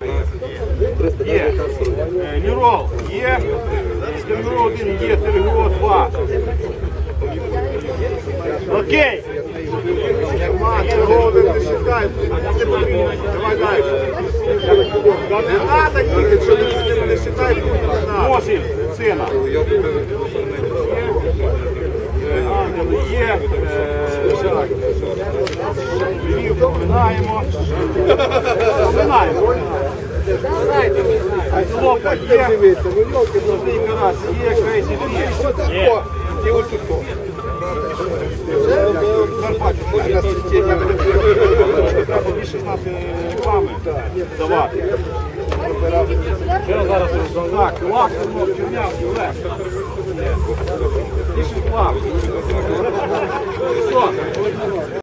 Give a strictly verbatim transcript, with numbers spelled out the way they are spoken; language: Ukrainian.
Є. Нюрол є. Стемюро один є. Терегро два. Окей. Терегро один не считай. Давай дальше. Не надо їхати, що не считай. Восемь. Сина. Ангел є. Львів поминаємо. Поминаємо. Антилопа є. Золотий карась є. Крейсі є. Є. І ось тут. Треба більше знати реклами давати. Що зараз роздавати? Так, лакомно, чернявки, Олег. Більше плав. Все.